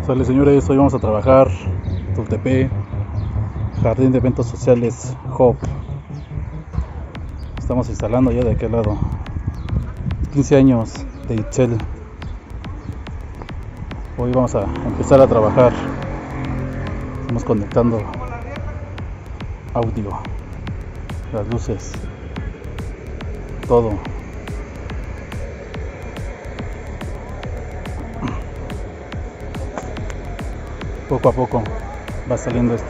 Sale, señores, hoy vamos a trabajar Tultepec, Jardín de Eventos Sociales Hub. Estamos instalando ya de aquel lado. 15 años de Itzel. Hoy vamos a empezar a trabajar. Estamos conectando audio, las luces, todo. Poco a poco va saliendo esto.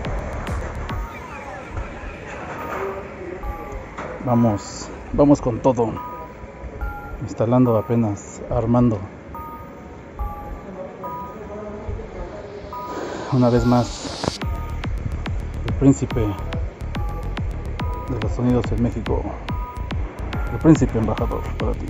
Vamos con todo. Instalando apenas, armando. Una vez más, el príncipe de los sonidos en México. El príncipe embajador para ti.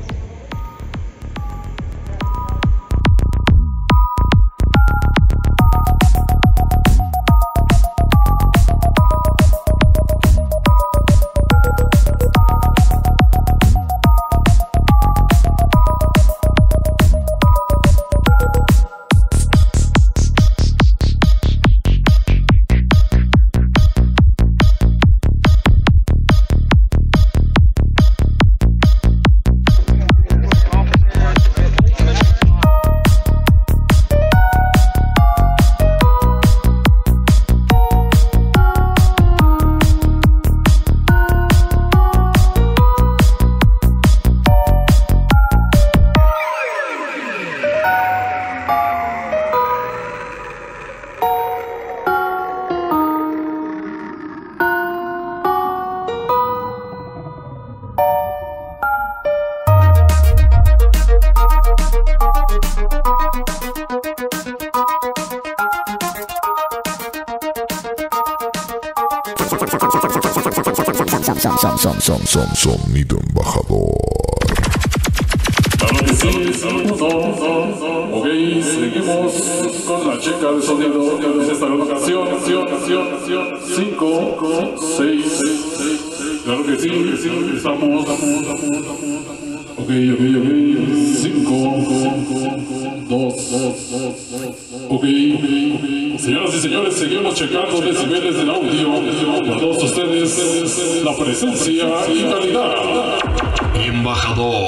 Sonido embajador. Claro que sí, saludos. Ok, seguimos con la checa de sonido de esta ocasión. 5, 6. Claro que sí, estamos. Ok. 5, 2. Ok. Señoras y señores, seguimos checando decibeles del audio. Para todos ustedes, la presencia y calidad. Embajador.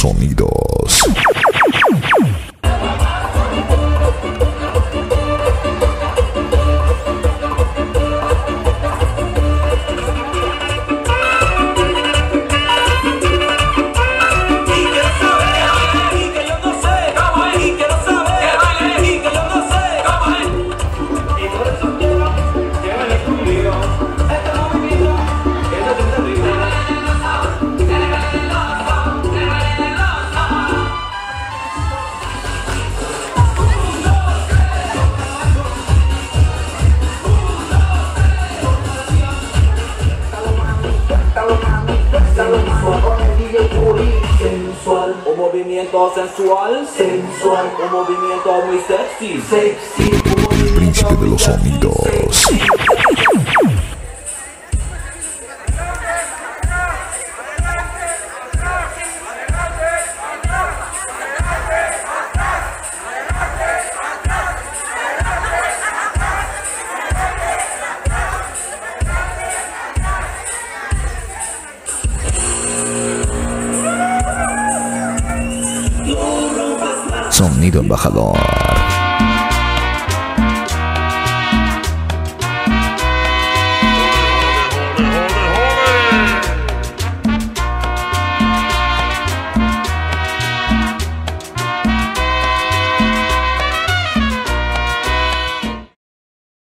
sonidos. Sensual, un movimiento sensual, sensual, un movimiento muy sexy, sexy, El príncipe de los sonidos. Sonido Embajador.